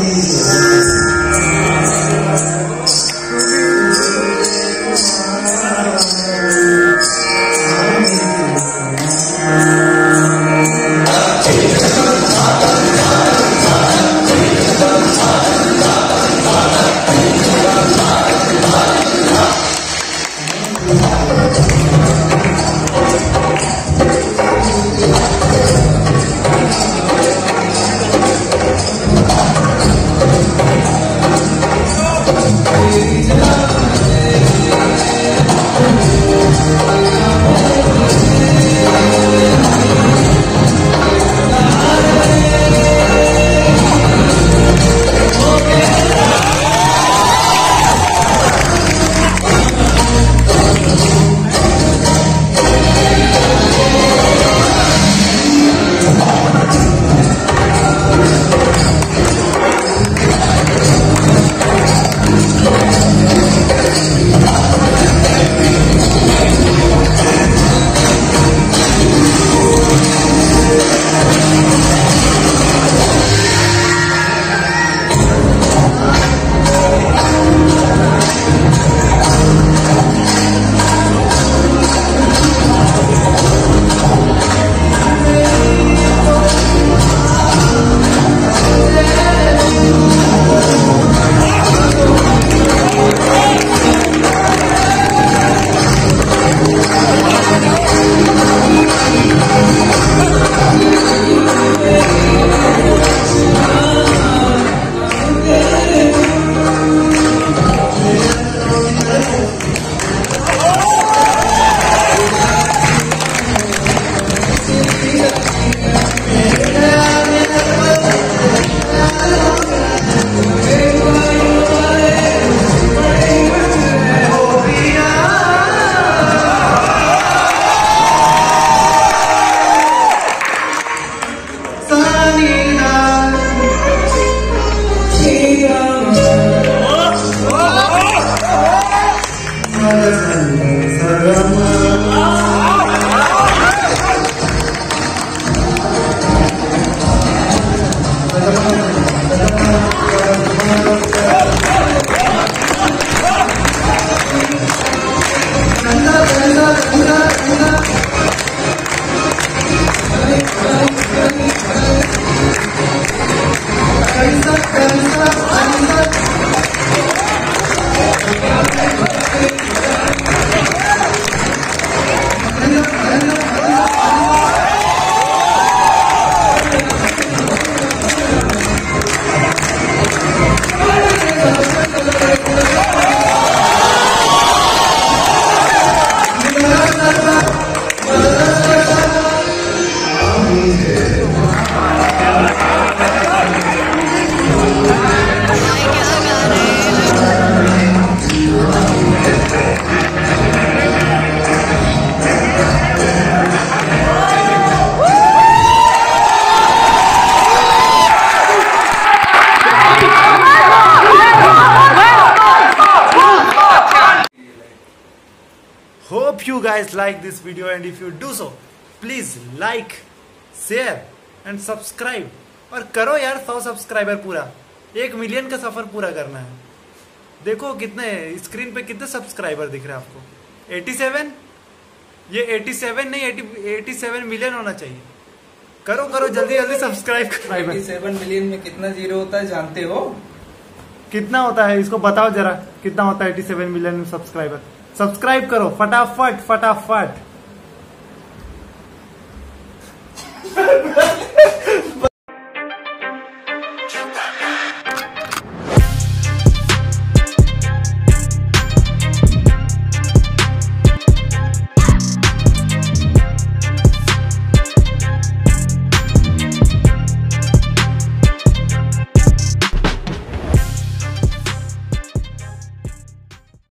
Hope you guys like this video, and if you do so, please like, share and subscribe. और करो यार 100 subscriber पूरा, 1 million का सफर पूरा करना है। देखो कितने स्क्रीन पे कितने सब्सक्राइबर दिख रहे हैं आपको, 87। ये 87 नहीं 87 मिलियन होना चाहिए। करो करो जल्दी जल्दी सब्सक्राइब करो। 87 मिलियन में कितना जीरो होता है जानते हो? कितना होता है इसको बताओ जरा, कितना होता है 87 मिलियन सब्सक्राइबर। सब्सक्राइब करो फटाफट फटाफट।